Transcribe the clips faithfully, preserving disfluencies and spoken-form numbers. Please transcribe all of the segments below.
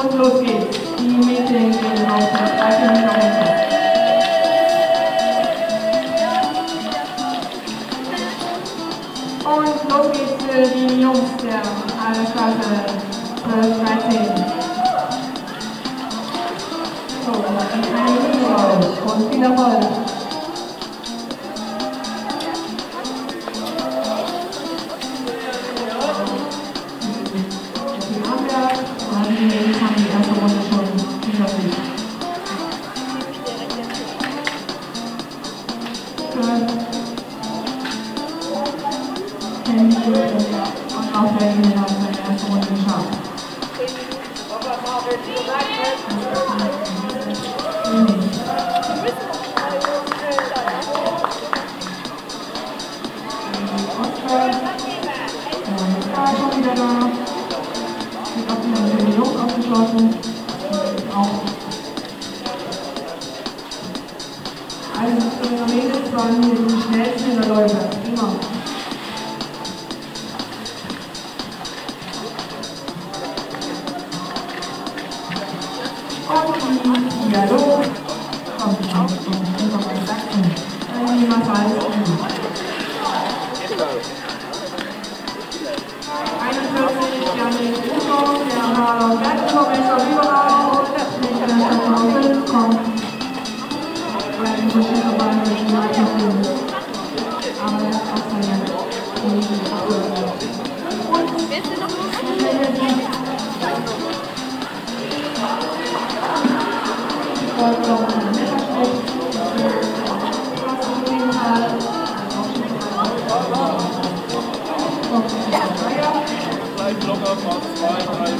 Und los geht's. Die Mädchen gehen auf die zweite Meter runter. Und los geht's für die Jungs der Altersklasse zwölf dreizehn. So, eine Minute raus und viel Erfolg. Die Mädels haben die erste Runde schon hinter sich. Handy und auch der Gewinner hat seine erste Runde geschafft. Oscar ist schon wieder da. Ich habe wieder mit den Jungs abgeschlossen. Auch. Also unsere Mädels waren hier die schnellsten der Leute. Immer. Und die Dialog kommt auch von unserem Sachsen. Die Massage. einundvierzig, Janik Uso, der Marlon Bertelschow, überall und der Sprecher von fünf kommt. Weil die Maschine war nicht mehr verfügbar. Aber das ist auch seine Abwürze. Und willst du noch los? Ich wollte noch einen Messerschnitt. Was auf jeden Fall. Gleich locker von zwei, drei,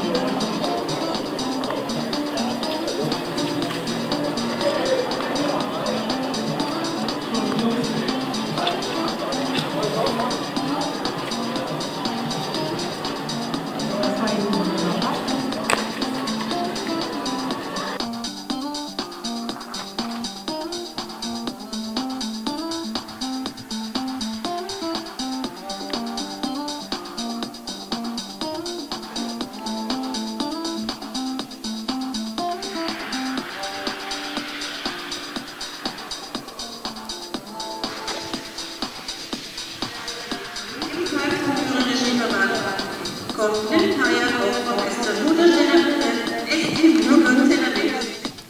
kommt den Feier auf Orchester Mutterstelle S T Bürger Zellabel.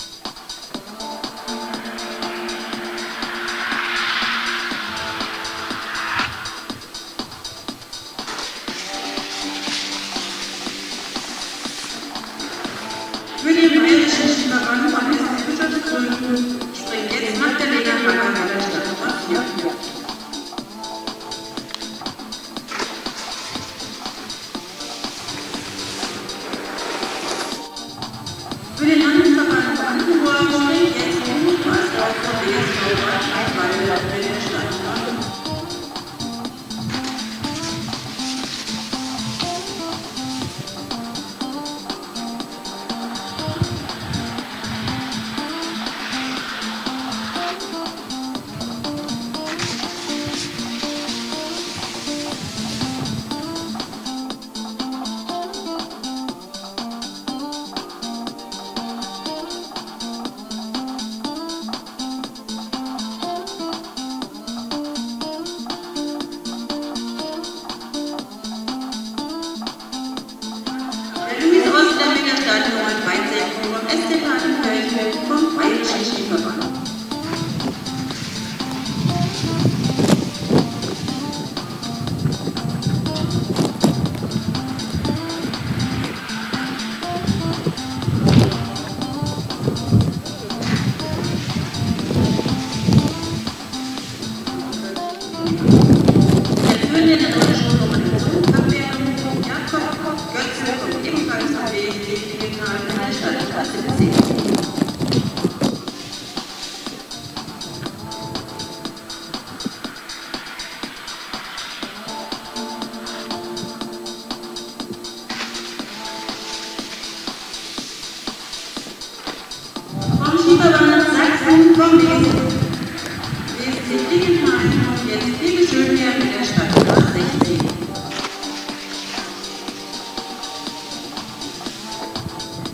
Für die bayerischen Schieberbahn von Bischofsgründen springt jetzt Magdalena Hager bei der Stadtbahn vier. Für den Landesverband Brandenburg springt jetzt Helmut Maßdorf von B S V Bad bei der Stadtbahn. Vom Bayerischen Skiverband. Der führende der deutschen Kommunikationsabwehrung, Jakob Götze, kommt ebenfalls am B S D Digital in der Stadtklasse zehn. Vom Skiverband Sachsen vom B S D Digital und jetzt liebe Schönherr mit der Stadtstraße sechzehn.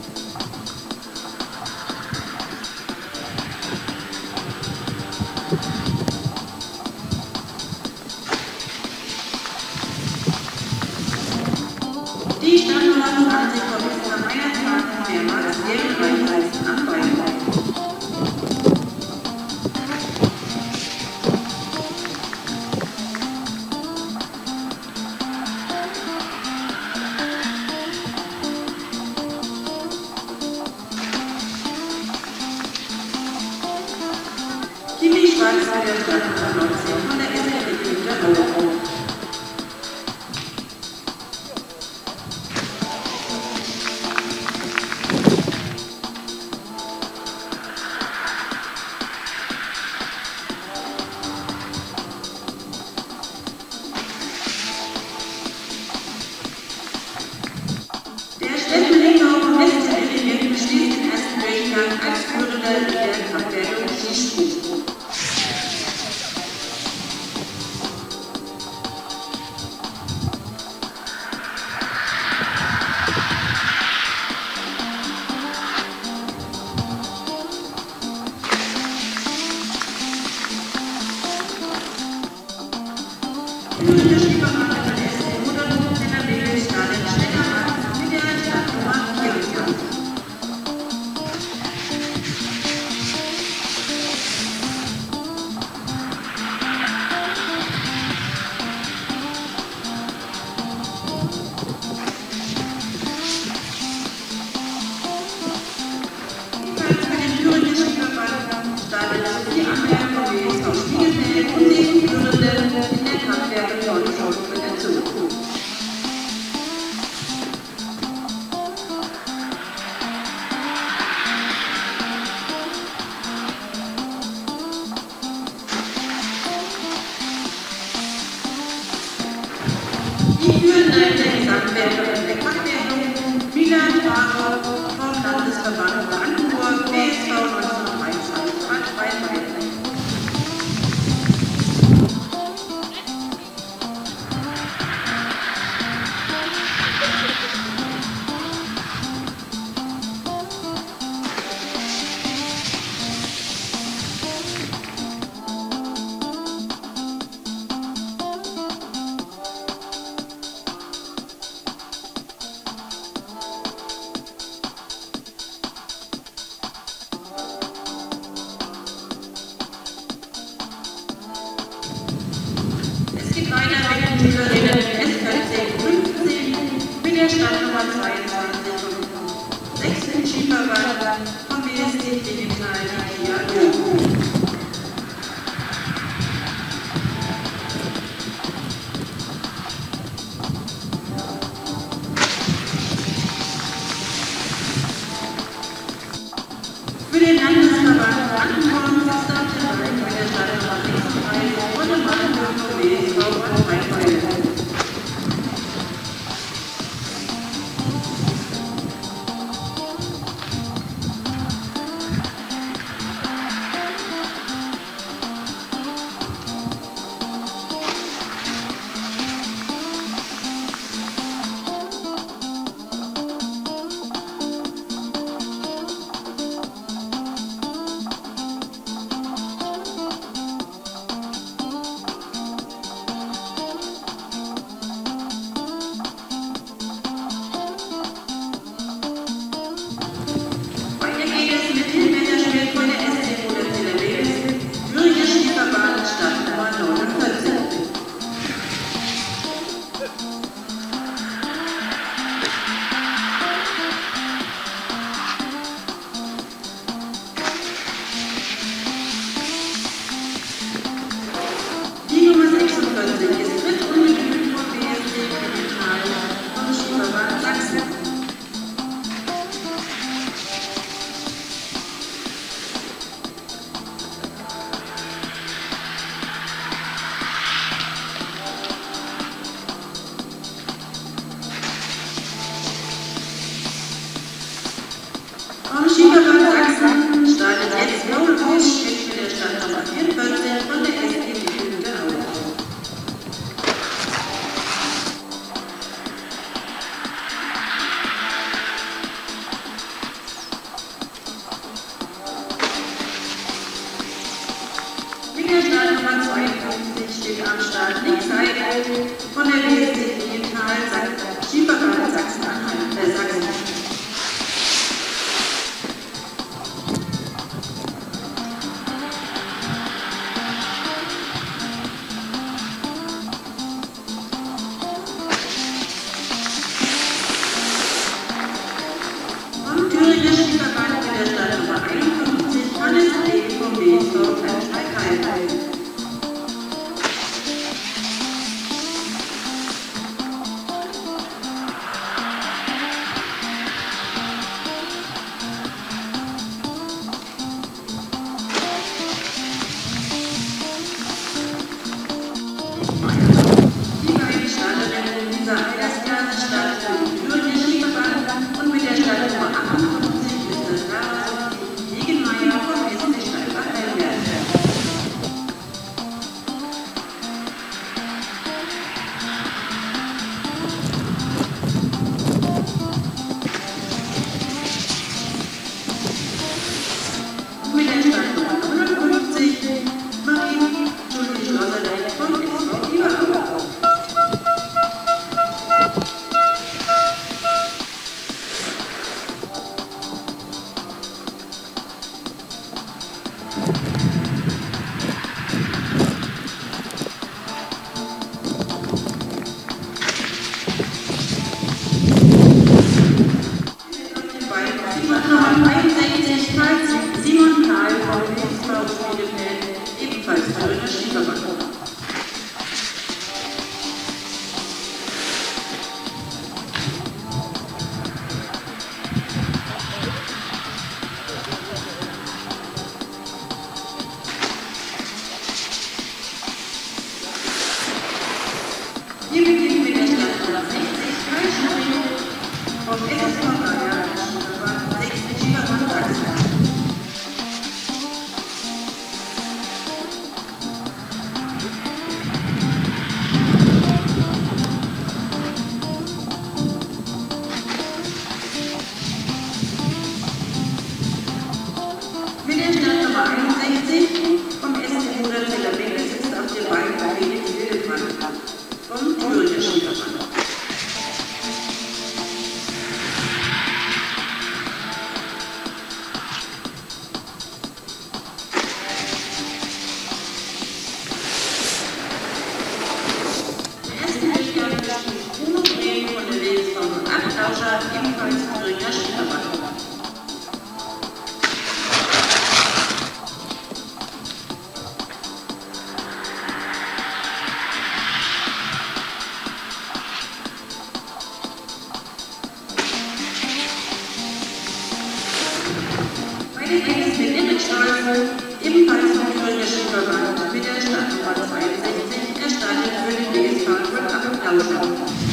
Die Stadtnummer zwanzig Kommissar Meier traten mehrmals ehrenreich als Anwalt. Kimi Schwarz für der Stadtnummer neunzehn von der S P D Günterhausen. Der Städtelenker vom Westelement beschließt den ersten Durchgang als Führender der Kraftwerke Skisprung. Führende Schiebermann der S D Modergut in der Regel Stalin Steckermann mit der Stadtnummer vierundzwanzig. Ebenfalls für den Thüringer Schiebermann startet Sophie Amberg vom W S V Spiegelfeld und die Führende in der Kraftwerke von Schulze dazu. Die Führenden der Gesamtwerke der Kraftwerke Milan Fahrer vom Landesverband Brandenburg W S V neunzehnhundertdreiundzwanzig hat Freiheit. Es geht weiter mit den Schülerinnen S vierzehn fünfzehn mit der Stadtnummer zweiundzwanzig und sechsten Schieferbahn vom W S D Digital Media. Für den Landesverband Brandenburg ist auf der Reihe bei der Stadtnummer sechsunddreißig und im Brandenburg W S V und Rheinfeuer. Vom Schieberland Sachsen startet jetzt Paul Busch mit der Stadtnummer vierundvierzig von der S P D Günterhausen. Mit der Startnummer zweiundfünfzig steht am Start Nick Seidel von der W S D Digital Schieberland Sachsen. Die beiden Starterinnen dieser Altersklasse starten für den Skiverband und mit der Startnummer achtundfünfzig ist das Lara Degenmeier vom S C Steilbach Heidelberg. Mit der Startnummer neunundfünfzig Marie Julie Schlosserlein von S V Überau. einundsechzig Simon Karl von W S V Bielefeld, ebenfalls Thüringer Skiverband. Wir beginnen mit der Startnummer sechzig Fallschirmspringen vom S S V Bayern Skiverband sechzig Skiverband Sachsen. Mit der Startnummer einundsechzig vom S C Bruderzeller Becke sitzt auf der Beine Felix Wildemann vom Thüringer Skiverband. Der erste Durchgang ist Bruno Brehm von der W S V acht Lauscher, ebenfalls Thüringer Skiverband. Bei den Engelsen mit Image-Stolz, ebenfalls vom Thüringer Skiverband, mit der Startnummer zweiundsechzig, er startet für den W S V acht Lauscher.